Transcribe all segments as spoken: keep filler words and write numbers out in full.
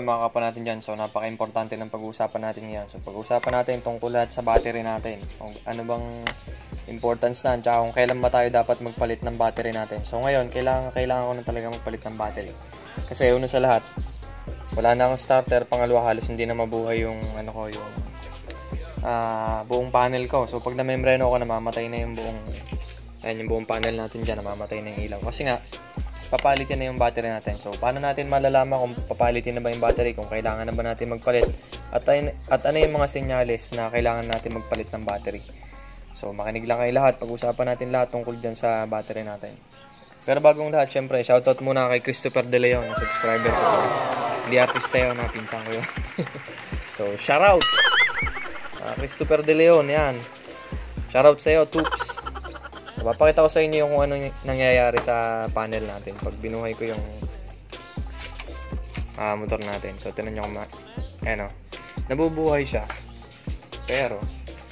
yun mga kapwa natin dyan, so napaka-importante ng pag-uusapan natin yan. So pag-uusapan natin tungkol lahat sa battery natin, kung ano bang importance na, tsaka kung kailan ba tayo dapat magpalit ng battery natin. So ngayon, kailangan, kailangan ko na talaga magpalit ng battery. Kasi una sa lahat, wala na akong starter, pangalawa halos hindi na mabuhay yung ano ko, yung uh, buong panel ko. So pag namembreno ko, namamatay na yung buong, ayan, yung buong panel natin dyan, namamatay na yung ilaw. Kasi nga, papalitin na yung battery natin. So, paano natin malalaman kung papalitin na ba yung battery, kung kailangan na ba natin magpalit, at, at ano yung mga senyales na kailangan natin magpalit ng battery. So, makinig lang kayo lahat. Pag-usapan natin lahat tungkol dyan sa battery natin. Pero bagong lahat, syempre, shoutout muna kay Christopher De Leon, na subscriber ko. Hindi artista yun, na pinsan ko yun. So, shoutout! Uh, Christopher De Leon, yan. Shoutout sa'yo, Toops. Papakita ko sa inyo yung kung ano nangyayari sa panel natin pag binuhay ko yung uh, motor natin. So, tinan nyo kung ma- ano, nabubuhay siya. Pero,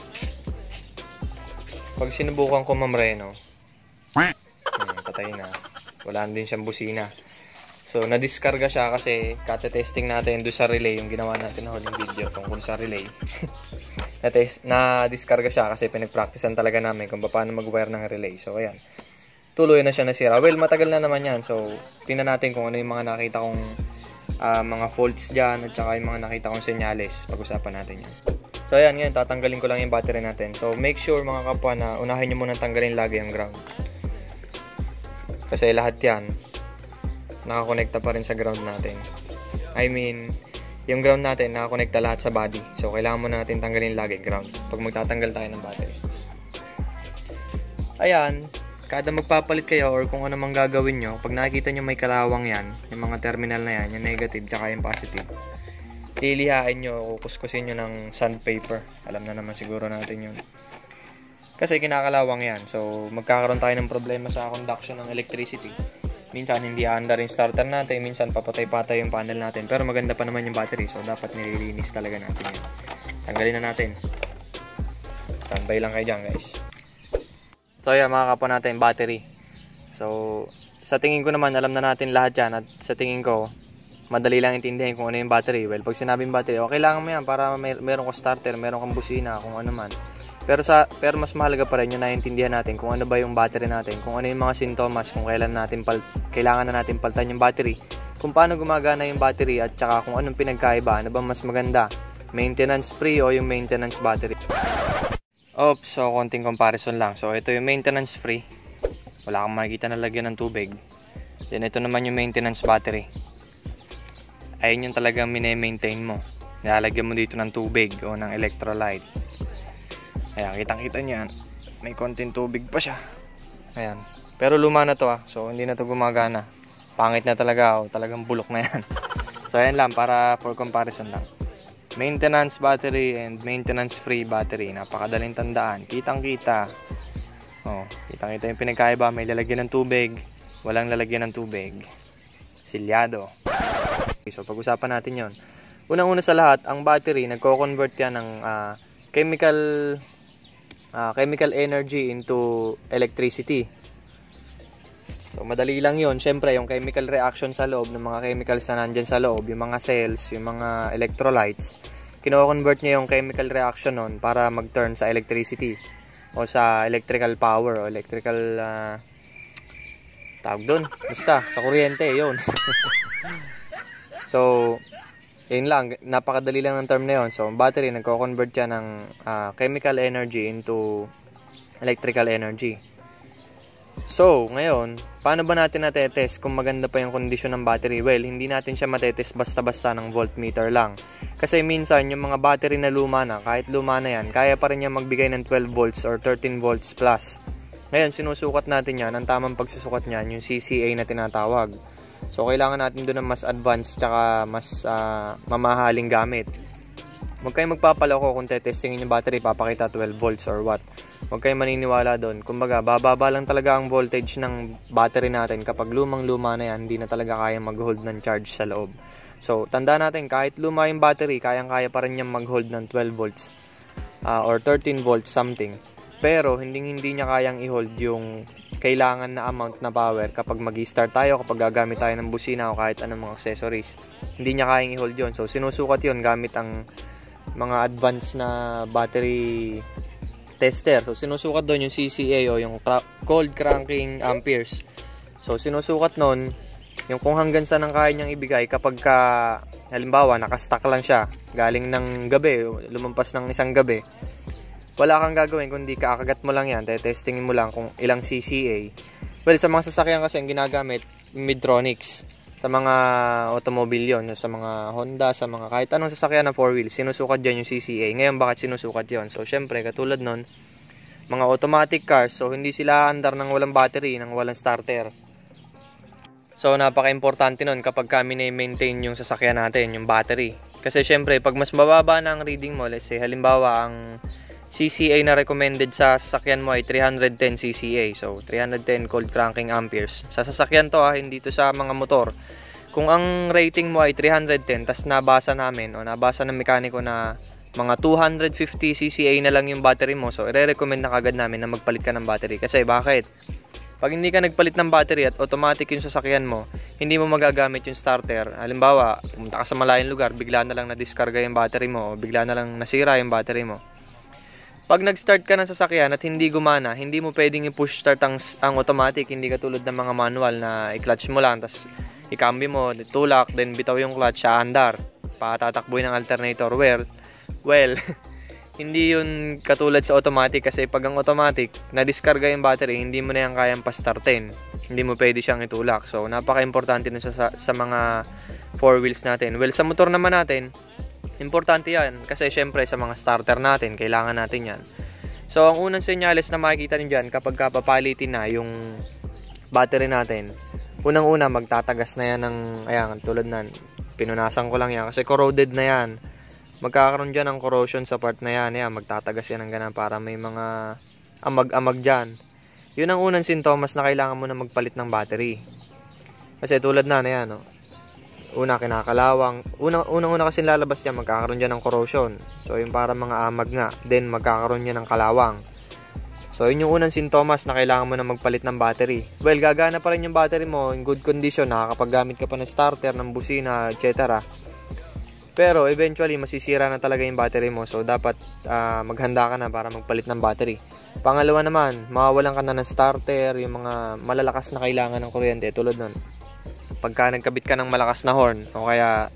pag sinubukan ko mamreno, hmm, patay na. Wala din siyang busina. So, nadiskarga siya kasi kate-testing natin doon sa relay, yung ginawa natin na huling video tungkol sa relay. Na-discarga siya kasi pinag-practicean talaga namin kung paano mag-wire ng relay. So, ayan. Tuloy na siya nasira. Well, matagal na naman yan. So, tingnan natin kung ano yung mga nakita kong uh, mga faults dyan at saka yung mga nakita kong senyales. Pag-usapan natin yan. So, ayan. Ngayon, tatanggalin ko lang yung battery natin. So, make sure mga kapwa na unahin nyo muna tanggalin lagi yung ground. Kasi lahat yan, nakakonekta pa rin sa ground natin. I mean, yung ground natin, nakakonekta lahat sa body. So, kailangan mo natin tanggalin lagi ground pag magtatanggal tayo ng battery. Ayan, kada magpapalit kayo or kung ano mang gagawin nyo, pag nakikita nyo may kalawang yan, yung mga terminal na yan, yung negative tsaka yung positive, lilihain nyo, kukuskusin nyo ng sandpaper. Alam na naman siguro natin yun. Kasi kinakalawang yan. So, magkakaroon tayo ng problema sa conduction ng electricity. Minsan hindi aandar yung starter natin, minsan papatay-patay yung panel natin, pero maganda pa naman yung battery, so dapat nililinis talaga natin yun. Tanggalin na natin. Standby lang kayo dyan, guys. So yan, mga kapwa natin, battery. So, sa tingin ko naman, alam na natin lahat yan, at sa tingin ko, madali lang intindihin kung ano yung battery. Well, pag sinabing battery, okay lang mo yan para may, meron kang starter, meron kang busina, kung ano man. Pero sa pero mas mahalaga pa rin yung naiintindihan natin kung ano ba yung battery natin, kung ano yung mga sintomas, kung kailan natin pal kailangan na natin palitan yung battery, kung paano gumagana yung battery, at saka kung anong pinagkaiba, ano ba mas maganda, maintenance free o yung maintenance battery. Oops, so konting comparison lang. So ito yung maintenance free, wala kang makikita na lagyan ng tubig. Then ito naman yung maintenance battery. Ayun yung talagang mine-maintain mo, nilalagyan mo dito ng tubig o ng electrolyte. Ayan, kitang-kita niyan. May konting tubig pa siya. Ayan. Pero luma na to ah. So, hindi na to gumagana. Pangit na talaga. Oh. Talagang bulok na yan. So, ayan lang. Para for comparison lang. Maintenance battery and maintenance free battery. Napakadaling tandaan. Kitang-kita. Oh, kitang-kita yung pinagkaiba. May lalagyan ng tubig. Walang lalagyan ng tubig. Silyado. Okay, so, pag-usapan natin yon. Unang-una sa lahat, ang battery, nagko-convert yan ng uh, chemical... Uh, chemical energy into electricity. So, madali lang yun. Siyempre, yung chemical reaction sa loob ng mga chemicals na nandyan sa loob, yung mga cells, yung mga electrolytes, kino-convert niya yung chemical reaction nun para mag-turn sa electricity o sa electrical power o electrical uh, tawag dun. Basta, sa kuryente, yun. So, yun lang, napakadali lang ng term na yun. So, battery, nagko-convert yan ng uh, chemical energy into electrical energy. So, ngayon, paano ba natin natetest kung maganda pa yung kondisyon ng battery? Well, hindi natin siya matetest basta-basta ng voltmeter lang. Kasi minsan, yung mga battery na luma na, kahit luma na yan, kaya pa rin yan magbigay ng twelve volts or thirteen volts plus. Ngayon, sinusukat natin yan. Ang tamang pagsusukat niyan, yung C C A na tinatawag. So, kailangan natin doon ng mas advanced tsaka mas uh, mamahaling gamit. Huwag kayong magpapaloko kung tetestingin yung battery, papakita twelve volts or what. Huwag kayong maniniwala doon. Kumbaga, bababa lang talaga ang voltage ng battery natin. Kapag lumang-luma na yan, hindi na talaga kayang mag-hold ng charge sa loob. So, tanda natin, kahit luma yung battery, kayang-kaya pa rin niyang mag-hold ng twelve volts uh, or thirteen volts something. Pero hindi hindi niya kayang i-hold yung kailangan na amount na power kapag mag-i-start tayo, kapag gagamit tayo ng busina o kahit anong mga accessories. Hindi niya kayang i-hold yun. So sinusukat yun gamit ang mga advanced na battery tester. So sinusukat doon yung C C A o yung cold cranking amperes. So sinusukat nun yung kung hanggang saan ang kaya niyang ibigay kapag ka, halimbawa nakastock lang siya galing ng gabi, lumampas ng isang gabi, wala kang gagawin kundi kakagat mo lang yan, testingin mo lang kung ilang C C A. Well, sa mga sasakyan kasi ang ginagamit Midtronics. Sa mga automobile yon, sa mga Honda, sa mga kahit anong sasakyan na four wheels, sinusukat dyan yung C C A. Ngayon, bakit sinusukat yon? So, syempre, katulad nun, mga automatic cars, so hindi sila andar ng walang battery, ng walang starter. So, napaka-importante nun kapag kami na-maintain yung sasakyan natin, yung battery. Kasi, syempre, pag mas mababa na ang reading mo, let's say, halimbawa, ang C C A na recommended sa sasakyan mo ay three hundred ten C C A. So, three hundred ten cold cranking amperes. Sa sasakyan to ha, hindi to sa mga motor. Kung ang rating mo ay three hundred ten, tas nabasa namin o nabasa ng mekaniko na mga two hundred fifty C C A na lang yung battery mo, so i-recommend na kagad namin na magpalit ka ng battery. Kasi bakit? Pag hindi ka nagpalit ng battery at automatic yung sasakyan mo, hindi mo magagamit yung starter. Halimbawa, pumunta ka sa malayong lugar, bigla na lang na-discarga yung battery mo o bigla na lang nasira yung battery mo. Pag nag-start ka ng sasakyan at hindi gumana, hindi mo pwedeng i-push start ang, ang automatic, hindi katulad ng mga manual na i-clutch mo lang, tapos i-cambio mo, tulak, then bitaw yung clutch, sa andar, patatakbuhin ng alternator. Well, well hindi yun katulad sa automatic kasi pag ang automatic, na-discarga yung battery, hindi mo na yan kayang pa-startin. Hindi mo pwede siyang itulak. So, napaka-importante nun sa, sa, sa mga four wheels natin. Well, sa motor naman natin, importante yan kasi syempre sa mga starter natin, kailangan natin yan. So, ang unang senyales na makikita nyo dyan kapag kapapalitin na yung battery natin, unang-una magtatagas na yan ng, ayan, tulad nan, pinunasan ko lang yan kasi corroded na yan. Magkakaroon dyan ng corrosion sa part na yan, ayan, magtatagas yan ng ganun para may mga amag-amag dyan. Yun ang unang sintomas na kailangan mo na magpalit ng battery. Kasi tulad na, ayan, no? Una, kinakalawang. Unang-una kasi lalabas yan, magkakaroon dyan ng corrosion. So, yung para mga amag nga. Then, magkakaroon yan ng kalawang. So, yun yung unang sintomas na kailangan mo na magpalit ng battery. Well, gagana pa rin yung battery mo in good condition, nakakapaggamit ka pa ng starter, ng busina, et cetera. Pero, eventually, masisira na talaga yung battery mo. So, dapat uh, maghanda ka na para magpalit ng battery. Pangalawa naman, mawawalan ka na ng starter, yung mga malalakas na kailangan ng kuryente, tulad nun. Pagka nagkabit ka ng malakas na horn o kaya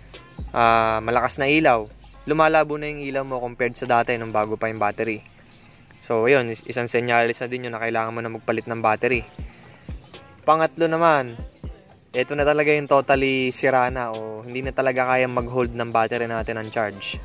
uh, malakas na ilaw, lumalabo na yung ilaw mo compared sa dati nung bago pa yung battery. So, yun, isang senyalis na din yun na kailangan mo na magpalit ng battery. Pangatlo naman, ito na talaga yung totally sira na o hindi na talaga kayang mag-hold ng battery natin ang charge.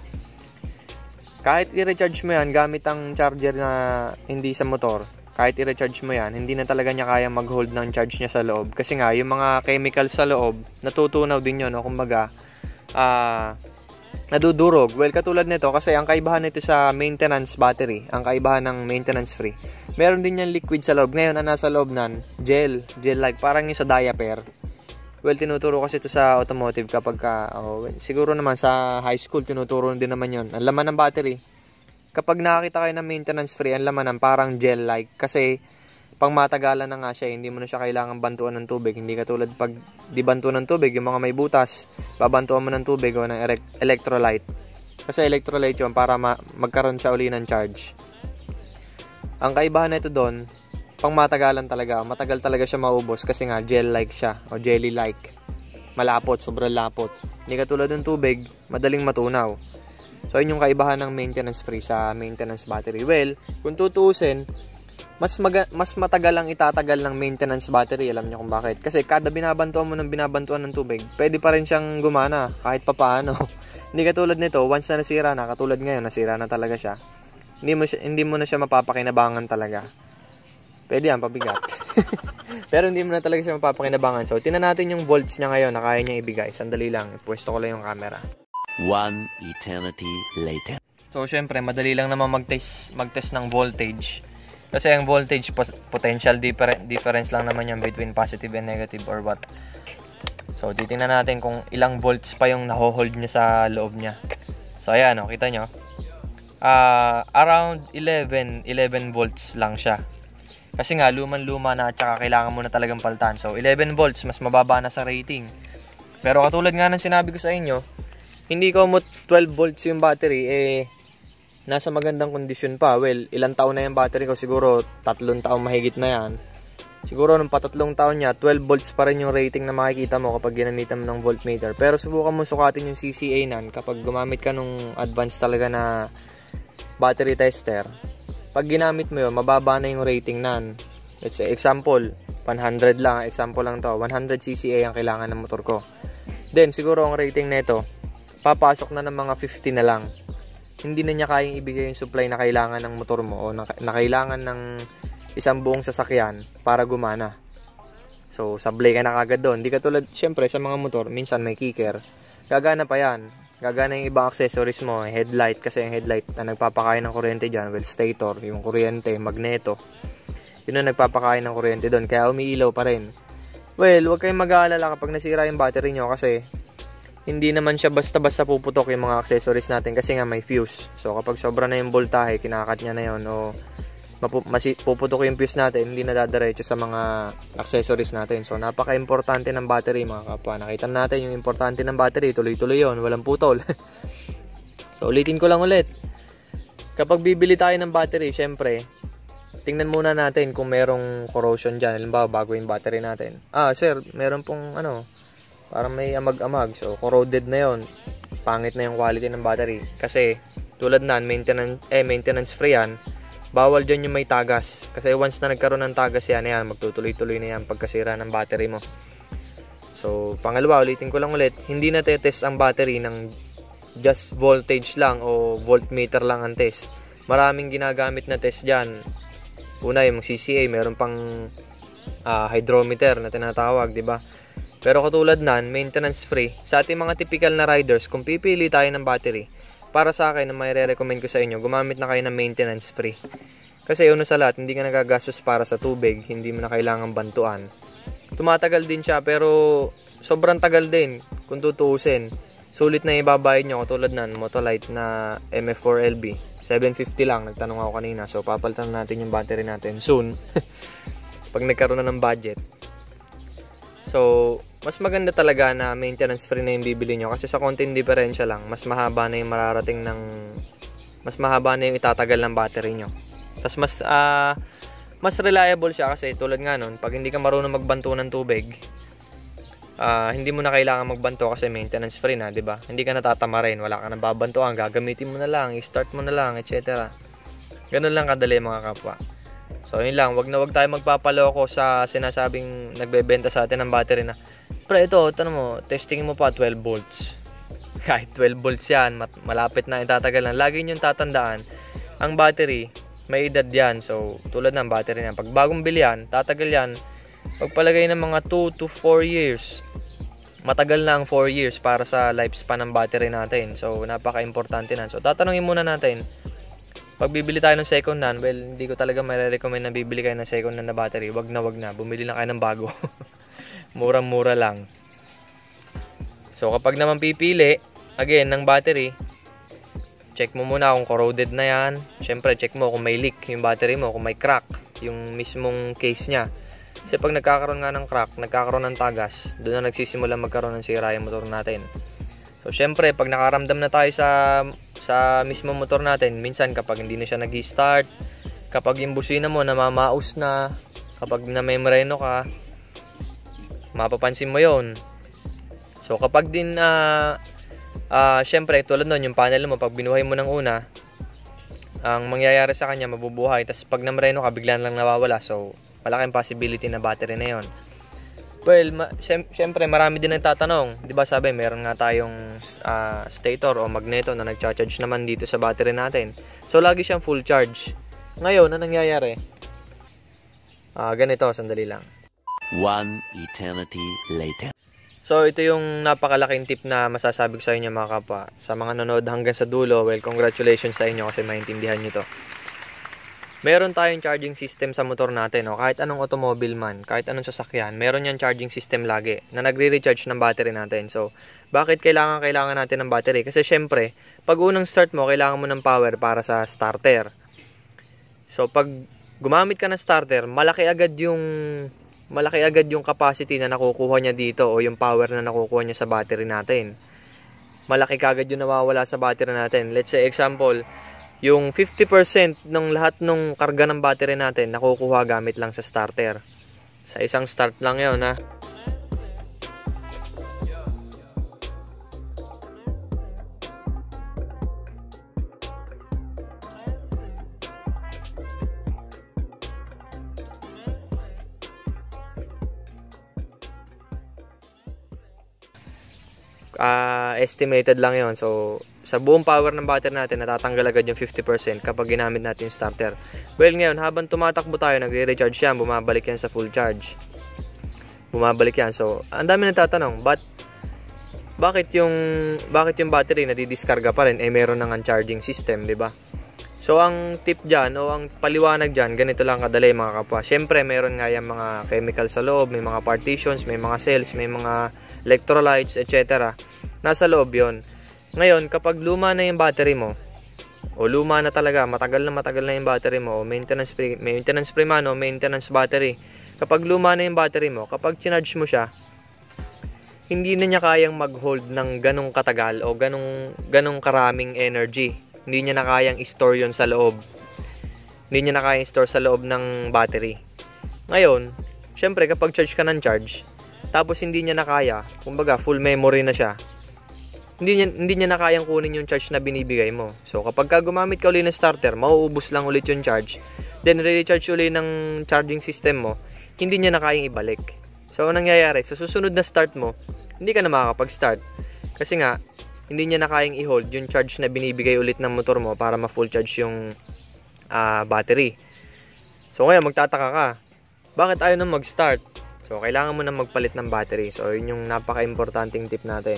Kahit i-recharge mo yan gamit ang charger na hindi sa motor, kahit i-recharge mo yan, hindi na talaga niya kaya mag-hold ng charge niya sa loob. Kasi nga, yung mga chemicals sa loob, natutunaw din yun, no? Kumbaga, uh, nadudurog. Well, katulad nito, kasi ang kaibahan nito sa maintenance battery, ang kaibahan ng maintenance free, meron din yan liquid sa loob. Ngayon, ang nasa loob nan, gel, gel-like, parang yung sa diaper. Well, tinuturo kasi ito sa automotive kapag ka, oh, siguro naman sa high school, tinuturo din naman yun. Ang laman ng battery, kapag nakakita kayo ng maintenance free, ang laman ng parang gel-like. Kasi, pang matagalan na nga siya, hindi mo na siya kailangan bantuan ng tubig. Hindi katulad pag di bantuan ng tubig, yung mga may butas, babantuan mo ng tubig o ng electrolyte. Kasi electrolyte yun para ma magkaroon siya uli ng charge. Ang kaibahan na ito doon, pang matagalan talaga, matagal talaga siya maubos kasi nga gel-like siya o jelly-like. Malapot, sobrang lapot. Hindi katulad ng tubig, madaling matunaw. So, yun yung kaibahan ng maintenance free sa maintenance battery. Well, kung tutuusin, mas, mas matagal ang itatagal ng maintenance battery. Alam niyo kung bakit. Kasi kada binabantuan mo ng binabantuan ng tubig, pwede pa rin siyang gumana kahit papaano. Hindi katulad nito, once na nasira na, katulad ngayon, nasira na talaga siya. Hindi mo, siya, hindi mo na siya mapapakinabangan talaga. Pwede yan, pabigat. Pero hindi mo na talaga siya mapapakinabangan. So, tinan natin yung volts niya ngayon na kaya niya ibigay. Sandali lang, pwesto ko lang yung camera. One eternity later. So, syempre, madali lang naman mag-test, mag-test ng voltage. Kasi ang voltage, potential differ difference lang naman yan between positive and negative or what. So, titingnan natin kung ilang volts pa yung naho-hold niya sa loob niya. So, ayan, oh, kita nyo. uh, around eleven volts lang siya. Kasi nga, luman-luma na at saka kailangan mo na talagang palitan. So, eleven volts, mas mababa na sa rating. Pero katulad nga ng sinabi ko sa inyo, hindi ko mo twelve volts yung battery, eh, nasa magandang kondisyon pa. Well, ilang taon na yung battery ko? Siguro, tatlong taon mahigit na yan. Siguro, nung patatlong taon niya, twelve volts pa rin yung rating na makikita mo kapag ginamitan mo ng voltmeter. Pero subukan mo sukatin yung C C A nan kapag gumamit ka nung advanced talaga na battery tester. Pag ginamit mo yun, mababa na yung rating nan. Let's say, example, one hundred lang. Example lang to. one hundred C C A ang kailangan ng motor ko. Then, siguro ang rating nito, papasok na ng mga fifty na lang. Hindi na niya kayang ibigay yung supply na kailangan ng motor mo o na, na kailangan ng isang buong sasakyan para gumana. So, sablay ka na kagad doon. Hindi katulad, syempre, sa mga motor, minsan may kicker. Gagana pa yan. Gagana yung ibang accessories mo, headlight, kasi yung headlight na nagpapakain ng kuryente dyan, well, stator, yung kuryente, magneto. Yun ang nagpapakain ng kuryente doon, kaya umiilaw pa rin. Well, huwag kayong mag-aalala kapag nasira yung battery nyo kasi hindi naman siya basta-basta puputok yung mga accessories natin kasi nga may fuse. So, kapag sobra na yung voltahe, kinakat niya na yun o puputok yung fuse natin, hindi na dadiretso sa mga accessories natin. So, napaka-importante ng battery mga kapwa. Nakita natin yung importante ng battery, tuloy-tuloy yun, walang putol. So, ulitin ko lang ulit. Kapag bibili tayo ng battery, syempre, tingnan muna natin kung merong corrosion dyan. Halimbawa, bago yung battery natin. Ah, sir, meron pong ano, parang may amag-amag. So, corroded na yon. Pangit na yung quality ng battery. Kasi, tulad na, maintenance, eh, maintenance free yan. Bawal dyan yung may tagas. Kasi once na nagkaroon ng tagas yan, yan magtutuloy-tuloy na yan pagkasira ng battery mo. So, pangalawa, ulitin ko lang ulit, hindi na te-test ang battery ng just voltage lang o voltmeter lang ang test. Maraming ginagamit na test dyan. Una, yung C C A, meron pang uh, hydrometer na tinatawag, di ba? Pero katulad nan, maintenance free. Sa ating mga typical na riders, kung pipili tayo ng battery, para sa akin, na may re-recommend ko sa inyo, gumamit na kayo ng maintenance free. Kasi una sa lahat, hindi ka nagagastos para sa tubig, hindi mo na kailangan bantuan. Tumatagal din siya, pero sobrang tagal din kung tutuusin. Sulit na ibabayad nyo, katulad nan, Motolite na M F four L B. seven fifty lang, nagtanong ako kanina. So, papalitan natin yung battery natin soon. Pag nagkaroon na ng budget. So, mas maganda talaga na maintenance free na yung bibili nyo kasi sa konting diferensya lang, mas mahaba na yung mararating ng mas mahaba na yung itatagal ng battery nyo. Tapos mas uh, mas reliable siya kasi tulad nga nun, pag hindi ka marunong magbanto ng tubig, uh, hindi mo na kailangan magbanto kasi maintenance free na, di ba? Hindi ka natatama rin, wala ka nang babantuan, gagamitin mo na lang, i-start mo na lang, et cetera. Ganun lang kadali mga kapwa. So, yun lang. Wag na wag tayo magpapaloko sa sinasabing nagbebenta sa atin ng battery na, pre, ito, tanong mo, testing mo pa twelve volts. Kahit twelve volts yan, malapit na itatagal lang. Lagi nyo tatandaan, ang battery, may edad yan. So, tulad ng battery na, pag bagong bili yan, tatagal yan. Pagpalagay ng mga two to four years, matagal na ang four years para sa lifespan ng battery natin. So, napaka-importante na. So, tatanungin muna natin, pag bibili tayo ng second hand, well, hindi ko talaga may-recommend na bibili kayo ng second hand na battery. Wag na wag na. Bumili na kayo ng bago. Murang-mura lang. So, kapag naman pipili, again, ng battery, check mo muna kung corroded na yan. Siyempre, check mo kung may leak yung battery mo, kung may crack yung mismong case niya. Kasi pag nagkakaroon nga ng crack, nagkakaroon ng tagas, doon na nagsisimula magkaroon ng sira yung motor natin. So, syempre, pag nakaramdam na tayo sa sa mismo motor natin, minsan kapag hindi na siya nag-start, kapag yung busina mo namamaus na, kapag namemreno ka, mapapansin mo yon. So, kapag din, uh, uh, syempre, tulad nun, yung panel mo, pag binuhay mo ng una, ang mangyayari sa kanya, mabubuhay. Tapos, pag namreno ka, bigla lang nawawala. So, malaking possibility na battery na yon. Well, ma- syempre marami din nagtatanong, 'di ba? Sabi, meron nga tayong uh, stator o magneto na nagcha-charge naman dito sa battery natin. So lagi siyang full charge. Ngayon, ano nangyayari? Ah, uh, ganito, sandali lang. One eternity later. So ito yung napakalaking tip na masasabi ko sa inyo mga kapwa. Sa mga nanonood hanggang sa dulo, well, congratulations sa inyo kasi maintindihan niyo 'to. meron tayong charging system sa motor natin, no? Kahit anong automobile man, kahit anong sasakyan, meron yan charging system lagi na nagre-recharge ng battery natin. So, bakit kailangan kailangan natin ng battery? Kasi syempre, pag unang start mo, kailangan mo ng power para sa starter. So, pag gumamit ka ng starter, malaki agad yung malaki agad yung capacity na nakukuha niya dito o yung power na nakukuha niya sa battery natin. Malaki kagad yung nawawala sa battery natin. Let's say example, yung fifty percent ng lahat ng karga ng battery natin nakukuha gamit lang sa starter. Sa isang start lang yun, ha. Uh, estimated lang yon. So, sa buong power ng battery natin, natatanggal agad yung fifty percent kapag ginamit natin yung starter. Well, ngayon, habang tumatakbo tayo, nagre-recharge yan, bumabalik yan sa full charge. Bumabalik yan. So, ang dami nagtatanong, but, bakit yung, bakit yung battery nadidiskarga pa rin, eh meron nang charging system, di ba? So, ang tip dyan, o ang paliwanag dyan, ganito lang kadali mga kapwa. Siyempre, meron nga yung mga chemical sa loob, may mga partitions, may mga cells, may mga electrolytes, et cetera. Nasa loob yon. Ngayon, kapag luma na yung battery mo, o luma na talaga, matagal na matagal na yung battery mo, o maintenance free, maintenance free man, o maintenance battery, kapag luma na yung battery mo, kapag charge mo siya, hindi na niya kayang mag-hold ng ganong katagal, o ganong, ganong karaming energy. Hindi niya na kayang i-store yun sa loob. Hindi niya na kayang i-store sa loob ng battery. Ngayon, syempre kapag charge ka ng charge, tapos hindi niya na kaya, kumbaga full memory na siya, hindi niya, hindi niya na kayang kunin yung charge na binibigay mo. So kapag ka gumamit ka ulit ng starter, mauubos lang ulit yung charge. Then re-recharge ulit ng charging system mo, hindi niya na kayang ibalik. So anong nangyayari? Sa susunod na start mo, hindi ka na makakapag-start. Kasi nga, hindi niya na kayang i-hold yung charge na binibigay ulit ng motor mo para ma-full charge yung uh, battery. So ngayon, magtataka ka, bakit ayaw nang mag-start? So kailangan mo na magpalit ng battery. So yun yung napaka-importanting tip natin.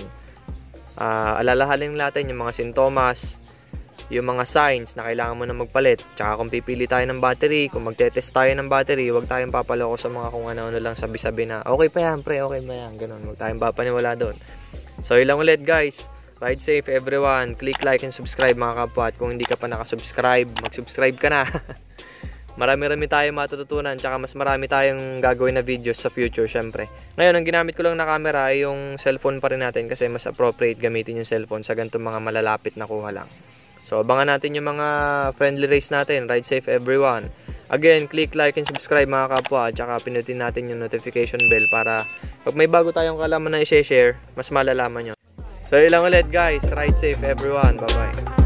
Uh, alalahanin natin yung mga sintomas, yung mga signs na kailangan mo na magpalit. Tsaka kung pipili tayo ng battery, kung magte-test tayo ng battery, huwag tayong papaloko sa mga kung ano-ano lang sabi-sabi na okay pa yan pre, okay pa yan, ganun. Huwag tayong papaniwala doon. So yun lang ulit guys. Ride safe everyone. Click like and subscribe mga kapwa. At kung hindi ka pa nakasubscribe, mag-subscribe ka na. Marami-rami tayong matututunan. Tsaka mas marami tayong gagawin na videos sa future syempre. Ngayon, ang ginamit ko lang na camera ay yung cellphone pa rin natin. Kasi mas appropriate gamitin yung cellphone sa ganitong mga malalapit na kuha lang. So, abangan natin yung mga friendly race natin. Ride safe everyone. Again, click like and subscribe mga kapwa. At tsaka pinutin natin yung notification bell para pag may bago tayong kalaman na i-share, mas malalaman nyo. So, ilang ulit guys. Ride safe everyone. Bye-bye.